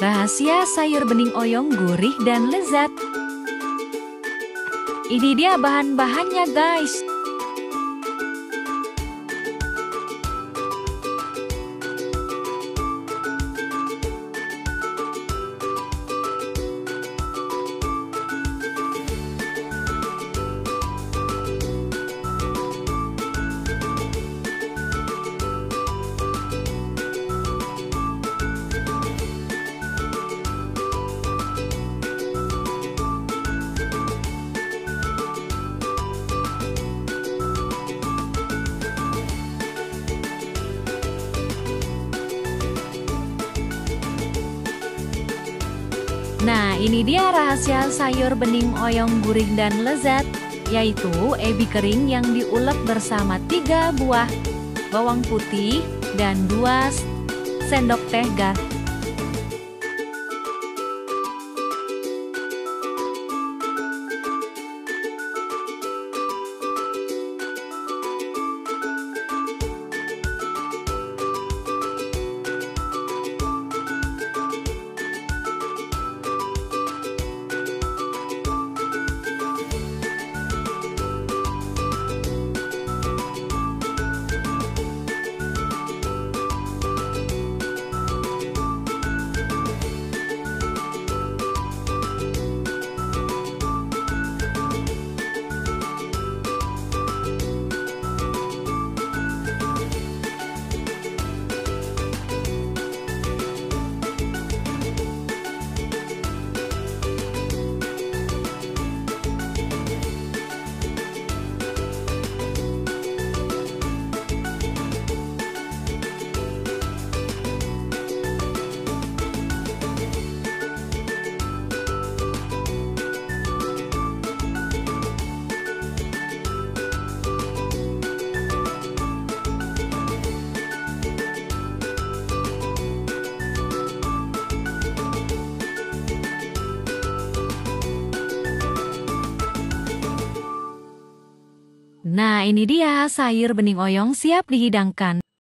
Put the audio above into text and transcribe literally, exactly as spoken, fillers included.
Rahasia sayur bening oyong gurih dan lezat. Ini dia bahan-bahannya guys. Nah, ini dia rahasia sayur bening oyong gurih dan lezat, yaitu ebi kering yang diulek bersama tiga buah bawang putih dan dua sendok teh garam. Nah, ini dia sayur bening oyong siap dihidangkan.